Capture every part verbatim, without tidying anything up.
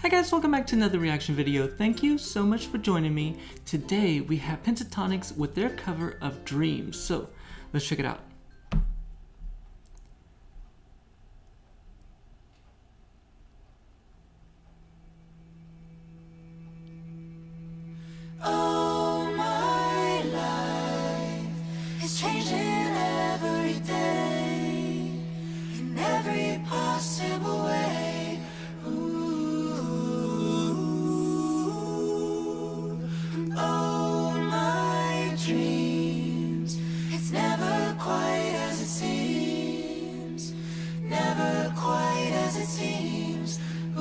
Hi guys, welcome back to another reaction video. Thank you so much for joining me. Today we have Pentatonix with their cover of Dreams. So let's check it out. Oh, my life is changing every day, in every possible way. Ooh. Oh, my dreams, it's never quite as it seems, never quite as it seems.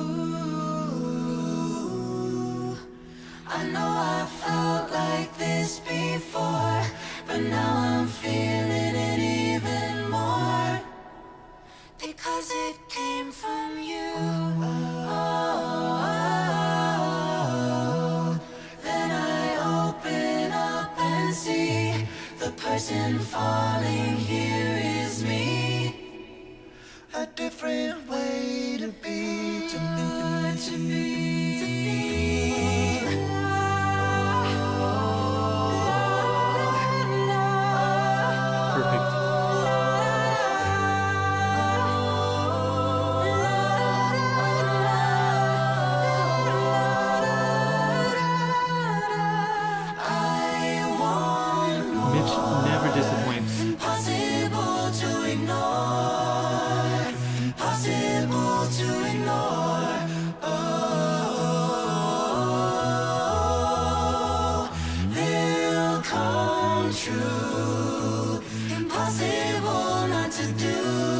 Ooh. I know I felt like this before, but now I'm feeling it even more, because it came from you. Oh, then I open up and see the person falling here is me. A different way to be, to be, to be, to be. Mitch never disappoints. Impossible to ignore, impossible to ignore. Oh, they'll come true. Impossible not to do,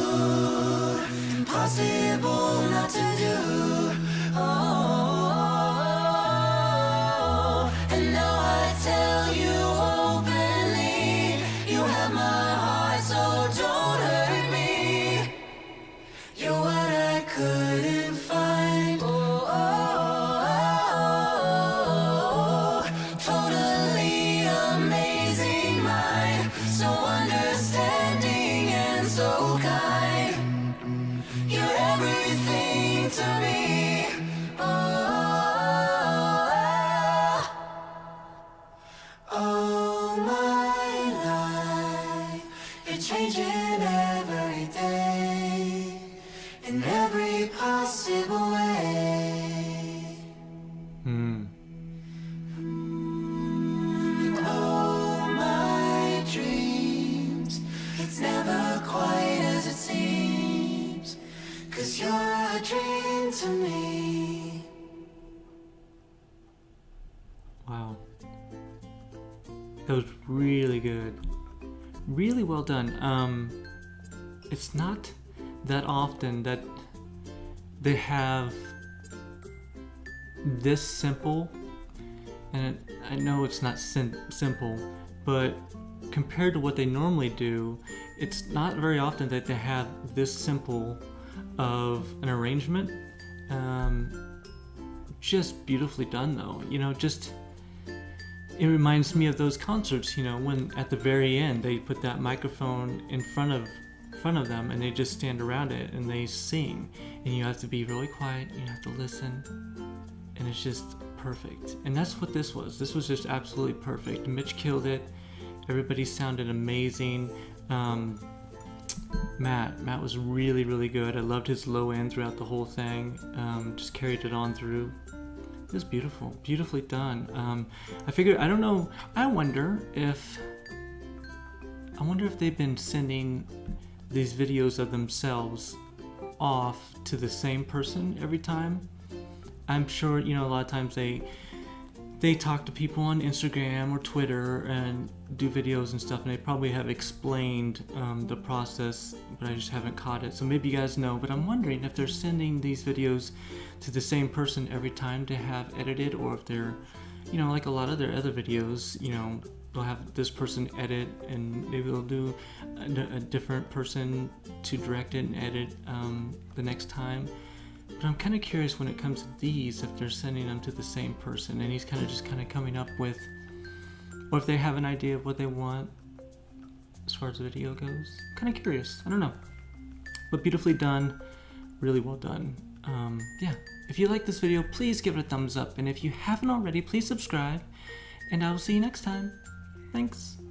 impossible not to do. Oh, and now I tell you openly, you have my heart, so don't hurt me. You're what I couldn't find. Oh, oh, oh, oh. Totally amazing mind, so understanding and so kind. You're everything to me. Oh, oh, my life, you're changing every day, in every possible way. Hmm. Oh, my dreams, it's never quite as it seems, 'cause you're a dream to me. Wow. That was really good. Really well done. Um, it's not that often that they have this simple, and I know it's not sim simple, but compared to what they normally do, it's not very often that they have this simple of an arrangement. Um, just beautifully done though, you know, just it reminds me of those concerts, you know, when at the very end they put that microphone in front of front of them and they just stand around it and they sing, and you have to be really quiet, you have to listen, and it's just perfect. And that's what this was. This was just absolutely perfect. Mitch killed it. Everybody sounded amazing. Um, Matt, Matt was really, really good. I loved his low end throughout the whole thing. Um, just carried it on through. It was beautiful, beautifully done. Um, I figured, I don't know, I wonder if, I wonder if they've been sending these videos of themselves off to the same person every time. I'm sure, you know, a lot of times they, they talk to people on Instagram or Twitter and do videos and stuff, and they probably have explained um, the process, but I just haven't caught it. So maybe you guys know, but I'm wondering if they're sending these videos to the same person every time to have edited, or if they're, you know, like a lot of their other videos, you know, they'll have this person edit and maybe they'll do a, a different person to direct it and edit um, the next time. But I'm kind of curious when it comes to these, if they're sending them to the same person and he's kind of just kind of coming up with, or if they have an idea of what they want as far as the video goes. Kind of curious, I don't know. But beautifully done, really well done. um, yeah, if you like this video, please give it a thumbs up. And if you haven't already, please subscribe. And I will see you next time. Thanks.